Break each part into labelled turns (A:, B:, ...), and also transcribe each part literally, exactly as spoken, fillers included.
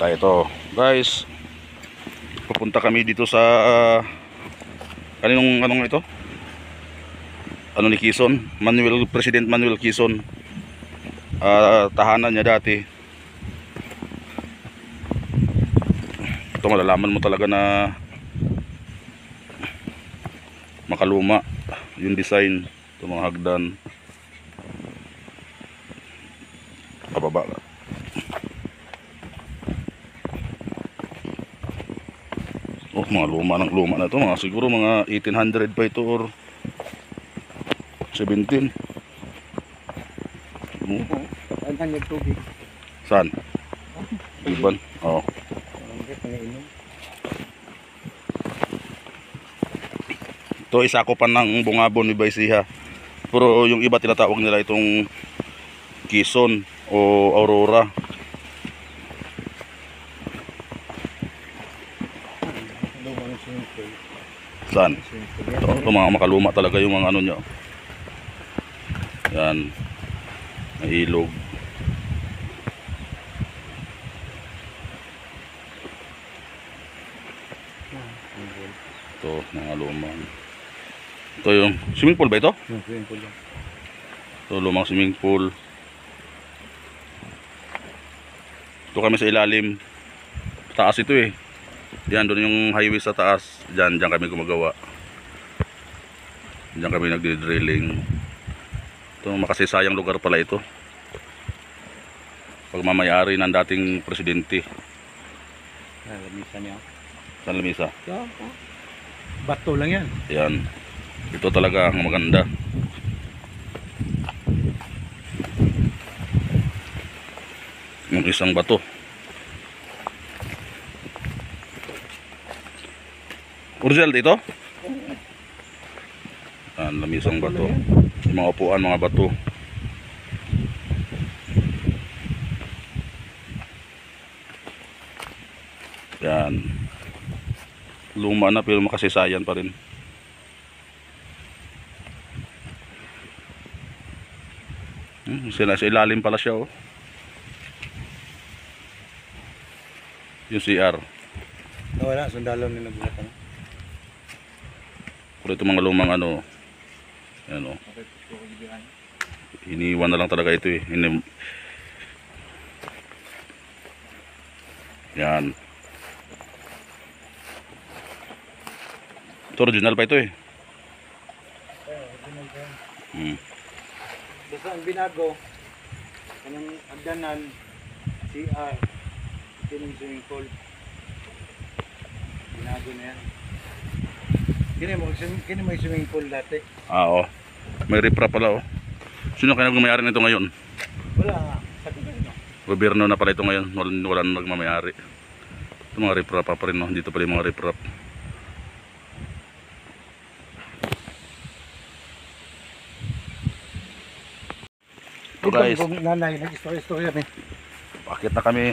A: Kaya ito guys, pupunta kami dito sa uh, kaninong anong ito, ano ni Quezon, Manuel, President Manuel Quezon, uh, tahanan niya dati. Ito malalaman mo talaga na makaluma yung design. Ito mga hagdan, pababa. Oh, mga luma ng luma na ito, mga siguro mga eighteen hundred pa ito or seventeen. Oh.
B: Saan yung tubig?
A: Saan? Iban? Oo. Ito isakopan ng Bungabon ni Baysiha. Pero yung iba tinatawag nila itong Quezon o Aurora. Saan? Ito, ito mga makaluma talaga yung mga ano nyo. Yan. May ilog. Ito mga lumang. Ito yung swimming pool ba ito?
B: Swimming pool yan.
A: Ito lumang swimming pool. Ito kami sa ilalim. Taas ito eh. Diyan doon yung highway sa taas. Diyan, diyan kami gumagawa. Diyan kami nagdi-drilling. Ito makasisayang lugar pala ito. Pagmamayari ng dating presidente.
B: Ah, lamisa niya.
A: Saan lamisa?
B: Yeah, oh. Bato lang yan.
A: Yan. Ito talaga ang maganda. Yung isang bato. Original dito? Yan, lamisang bato. Yung mga upuan, mga bato. Yan. Luma na pero makasisayan pa rin. Hmm, sila sa ilalim pala siya oh. Yung C R.
B: Wala, sundalo na nagbulatan.
A: Pero ito mga lumang ano. Yan oh. Iniwan na lang talaga ito eh. Ini Yan. Ito original pa ito eh. Hmm.
B: Basta ang binago, anong agdanan, C R, ito yung swimming pool. Binago na yan. Kini mo, kini mo yung swimming pool dati?
A: Ah, oh. May ripra pala oh. Sino kaya nagmamayari nito ngayon?
B: Wala nga. Sa gobyerno.
A: Gobyerno na pala ito ngayon. Wala, wala na nagmamayari. Ito mga ripra pa pa rin no. Dito pala yung mga ripra. Ito guys.
B: Ibang nanay, nag-istorya-istorya eh.
A: Bakit na kami?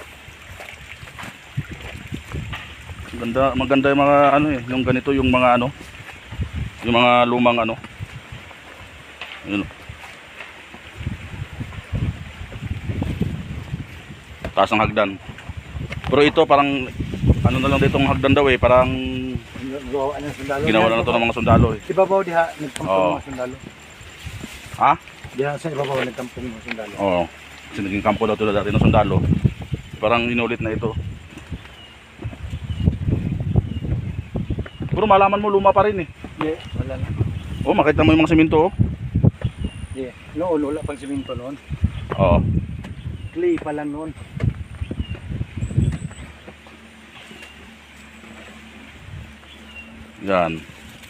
A: Maganda, maganda yung mga ano eh, yung ganito yung mga ano, yung mga lumang ano. Yun. Taas ng hagdan. Pero ito parang ano na lang ditong hagdan daw eh, parang ginawa na ito ng mga sundalo eh.
B: Ibabaw diha, nagtampong
A: Oo.
B: mga sundalo.
A: Ha?
B: Diha sa ibabaw, nagtampong mga sundalo.
A: Oo. Kasi naging kampo daw ito dati ng sundalo. Parang inulit na ito. Pero malaman mo luma pa rin eh.
B: Hindi, wala na.
A: Oh, makita mo yung mga semento oh.
B: Hindi, noon, wala pang siminto noon.
A: Oo.
B: Clay pa lang noon.
A: Yan.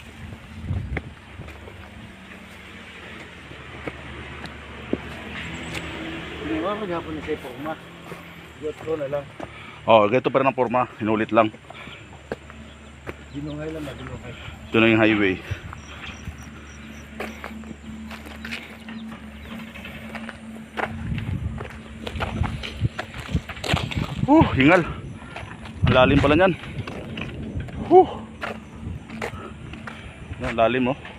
B: Hindi ba maghapon na siya porma? Got ko na lang.
A: Oh, ganito pa rin ang forma, inulit lang.
B: Dinungay lang, dinungay.
A: Ito na yung highway. Uh, hingal. Ang lalim pala niyan. Uh. Yan, lalim oh.